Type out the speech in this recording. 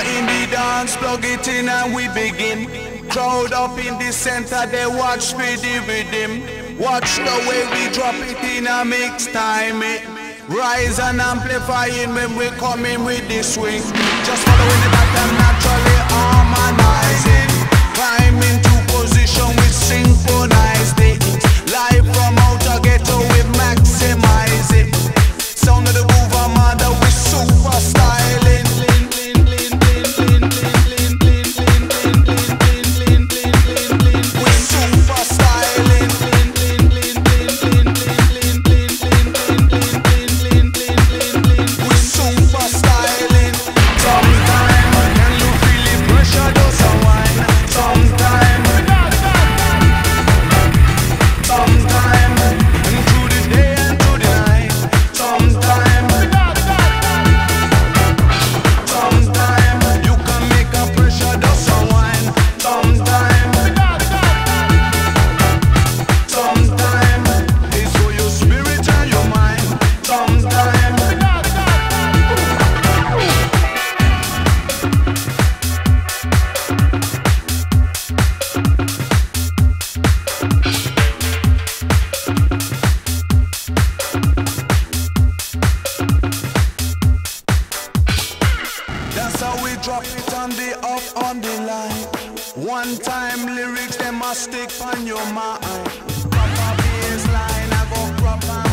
in the dance, plug it in and we begin. Crowd up in the center, they watch for the rhythm. Watch the way we drop it in a mix time. Rise and amplifying when we come in with the swing. Just following the pattern, naturally harmonizing. Climb into position, we synchronize it. Live from outer ghetto, we maximize it. Sound of the groove, Armada, we super styling. We super styling. We super styling. Sometime, can you feel the pressure does unwind? Sometime, and through the day and through the night. Sometime, you can make a pressure does unwind. Sometime, it's for your spirit and your mind. Sometime. That's how we drop it on the up on the line. One time lyrics, they must stick on your mind. Proper bass line, I go proper.